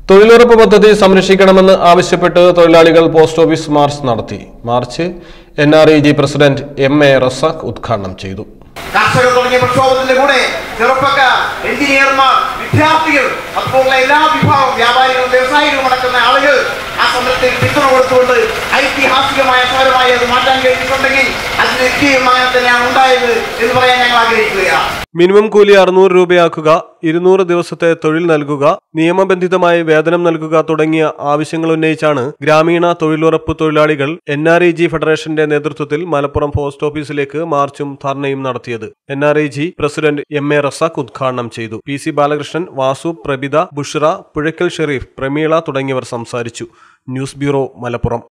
തൊഴിലുറപ്പ് പദ്ധതി സംരക്ഷിക്കണമെന്ന് ആവശ്യപ്പെട്ട് തൊഴിലാളികൾ പോസ്റ്റ് ഓഫീസ് മാർച്ച് നടത്തി. March NREG president MA Razak ഉദ്ഘാടനം ചെയ്തു. കർഷകർ തുടങ്ങിയ പ്രക്ഷോഭത്തിന്റെ കൂടെ ചെറുപ്പക്കാർ, എഞ്ചിനീയർമാർ, വിദ്യാർത്ഥികൾ, അതുപോലുള്ള എല്ലാ വിഭാഗം വ്യാപാരികളും വ്യവസായികളും അടക്കുന്ന ആളുകൾ ആ സമരത്തിൽ പിന്തുണ കൊടുത്തുകൊണ്ട് ഐതിഹാസികമായ സമരമായി അത് മാറ്റാൻ കഴിഞ്ഞിട്ടുണ്ടെങ്കിൽ അതിന് നിശ്ചയമായി തന്നെയാണ് ഉണ്ടായത് എന്ന് പറയാൻ ഞങ്ങൾ ആഗ്രഹിക്കുകയാണ്. മിനിമം കൂലി 600 രൂപയാക്കുക, 200 ദിവസത്തെ തൊഴിൽ നൽകുക, നിയമബന്ധിതമായി വേതനം നൽകുക തുടങ്ങിയ ആവശ്യങ്ങൾ ഉന്നയിച്ചാണ് ഗ്രാമീണ തൊഴിലുറപ്പ് തൊഴിലാളികൾ NREG ഫെഡറേഷന്റെ നേതൃത്വത്തിൽ മലപ്പുറം പോസ്റ്റ് ഓഫീസിലേക്ക് മാർച്ചും ധർണയും നടത്തിയത്. NREG പ്രസിഡന്റ് MA റസാഖ് ഉദ്ഘാടനം ചെയ്തു. PC ബാലകൃഷ്ണൻ, വാസു, പ്രഭിത, ബുഷ്റ, പുഴയ്ക്കൽ ഷെരീഫ്, പ്രമീള തുടങ്ങിയവർ സംസാരിച്ചു. News bureau, Malappuram.